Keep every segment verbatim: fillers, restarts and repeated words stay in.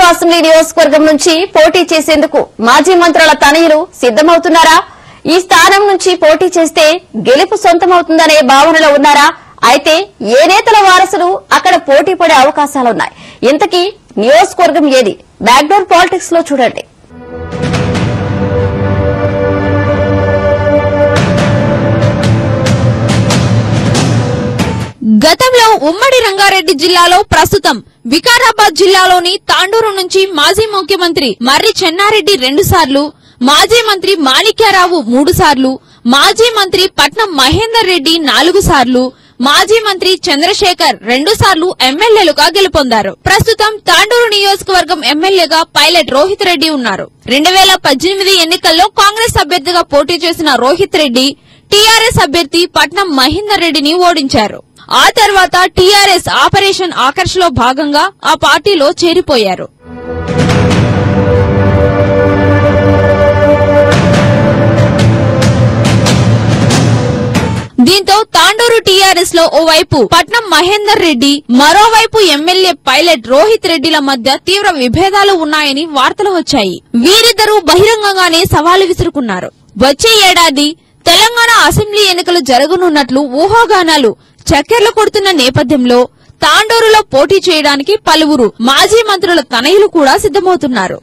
Assembly నియోజకవర్గం నుంచి పోటీ చేసేందుకు మాజీ మంత్రుల తనయులు సిద్దమవుతున్నారా? ఈ స్థానం నుంచి పోటీ చేస్తే గెలుపు సొంతమవుతుందనే భావనలో ఉన్నారా? అయితే ఏ నేతల వారసులు అక్కడ పోటీ పడే అవకాశాలున్నాయి? ఇంతకీ నియోజకవర్గం ఏది? బ్యాక్డోర్ పాలిటిక్స్ లో చూడండి. గతంలో ఉమ్మడి రంగారెడ్డి జిల్లాలో ప్రస్తుతం వికారాబాద్ జిల్లాలోని తాండూరు నుంచి మాజీ ముఖ్యమంత్రి మర్రి చెన్నారెడ్డి రెండు సార్లు, మాజీ మంత్రి మాణిక్యారావు మూడు సార్లు, మాజీ మంత్రి పట్నం మహేందర్ రెడ్డి నాలుగు సార్లు, మాజీ మంత్రి చంద్రశేఖర్ రెండు సార్లు ఎమ్మెల్యేలుగా గెలుపొందారు. ప్రస్తుతం తాండూరు నియోజకవర్గం ఎమ్మెల్యేగా పైలట్ రోహిత్ రెడ్డి ఉన్నారు. రెండు వేల పద్దెనిమిది ఎన్నికల్లో కాంగ్రెస్ అభ్యర్థిగా పోటీ చేసిన రోహిత్ రెడ్డి టీఆర్ఎస్ అభ్యర్థి పట్నం మహేందర్ రెడ్డిని ఓడించారు. ఆ తర్వాత టీఆర్ఎస్ ఆపరేషన్ ఆకర్ష్ లో భాగంగా ఆ పార్టీలో చేరిపోయారు. దీంతో తాండూరు టీఆర్ఎస్ లో ఓవైపు పట్నం మహేందర్ రెడ్డి, మరోవైపు ఎమ్మెల్యే పైలట్ రోహిత్ రెడ్డిల మధ్య తీవ్ర విభేదాలు ఉన్నాయని వార్తలు వచ్చాయి. వీరిద్దరూ బహిరంగంగానే సవాలు విసురుకున్నారు. వచ్చే ఏడాది తెలంగాణ అసెంబ్లీ ఎన్నికలు జరగనున్నట్లు ఊహాగానాలు చక్కెర్లు కొడుతున్న నేపథ్యంలో తాండూరులో పోటీ చేయడానికి పలువురు మాజీ మంత్రుల తనయులు కూడా సిద్దమవుతున్నారు.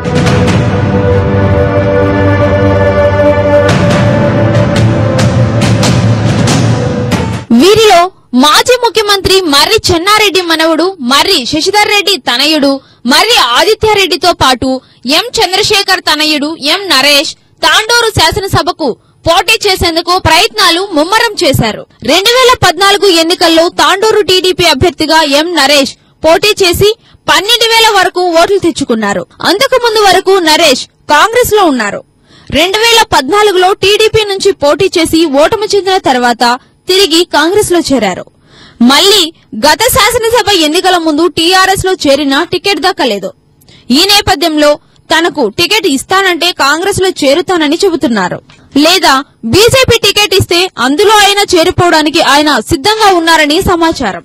వీరిలో మాజీ ముఖ్యమంత్రి మర్రి చెన్నారెడ్డి మనవడు మర్రి శశిధర్ రెడ్డి తనయుడు మర్రి ఆదిత్యారెడ్డితో పాటు ఎం చంద్రశేఖర్ తనయుడు ఎం నరేష్ తాండూరు శాసనసభకు పోటీ చేసేందుకు ప్రయత్నాలు ముమ్మరం చేశారు. రెండు వేల పద్నాలుగు ఎన్నికల్లో తాండూరు టీడీపీ అభ్యర్థిగా ఎం నరేష్ పోటీ చేసి పన్నెండు వేల వరకు ఓట్లు తెచ్చుకున్నారు. అంతకు ముందు వరకు నరేష్ కాంగ్రెస్ లో ఉన్నారు. రెండు వేల పద్నాలుగులో టీడీపీ నుంచి పోటీ చేసి ఓటమి చెందిన తర్వాత తిరిగి కాంగ్రెస్ లో చేరారు. మళ్లీ గత శాసనసభ ఎన్నికల ముందు టీఆర్ఎస్ లో చేరినా టికెట్ దక్కలేదు. ఈ నేపథ్యంలో తనకు టికెట్ ఇస్తానంటే కాంగ్రెస్ లో చేరుతానని చెబుతున్నారు. లేదా బీజేపీ టికెట్ ఇస్తే అందులో అయినా చేరిపోవడానికి ఆయన సిద్ధంగా ఉన్నారని సమాచారం.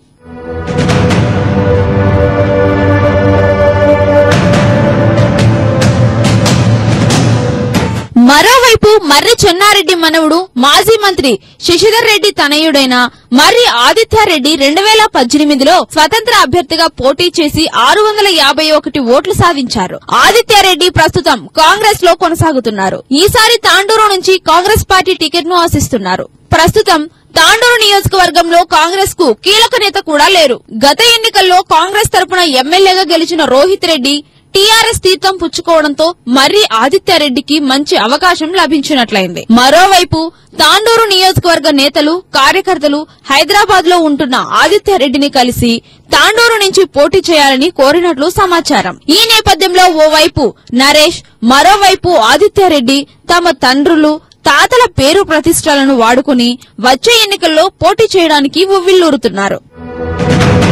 మరోవైపు మర్రి చెన్నారెడ్డి మనవుడు మాజీ మంత్రి శశిధర్ రెడ్డి తనయుడైన మర్రి ఆదిత్యారెడ్డి రెండు వేల పద్దెనిమిదిలో స్వతంత్ర అభ్యర్థిగా పోటీ చేసి ఆరు వందల యాభై ఒకటి ఓట్లు సాధించారు. ఆదిత్యారెడ్డి ప్రస్తుతం కాంగ్రెస్ లో కొనసాగుతున్నారు. ఈసారి తాండూరు నుంచి కాంగ్రెస్ పార్టీ టికెట్ ను ఆశిస్తున్నారు. ప్రస్తుతం తాండూరు నియోజకవర్గంలో కాంగ్రెస్ కు కీలక నేత కూడా లేరు. గత ఎన్నికల్లో కాంగ్రెస్ తరపున ఎమ్మెల్యేగా గెలిచిన రోహిత్ రెడ్డి టీఆర్ఎస్ తీర్థం పుచ్చుకోవడంతో మర్రి ఆదిత్యారెడ్డికి మంచి అవకాశం లభించినట్లయింది. మరోవైపు తాండూరు నియోజకవర్గ నేతలు, కార్యకర్తలు హైదరాబాద్ లో ఉంటున్న ఆదిత్యారెడ్డిని కలిసి తాండూరు నుంచి పోటీ చేయాలని కోరినట్లు సమాచారం. ఈ నేపథ్యంలో ఓవైపు నరేష్, మరోవైపు ఆదిత్యారెడ్డి తమ తండ్రులు, తాతల పేరు ప్రతిష్టలను వాడుకుని వచ్చే ఎన్నికల్లో పోటీ చేయడానికి ఉవ్విళ్లూరుతున్నారు.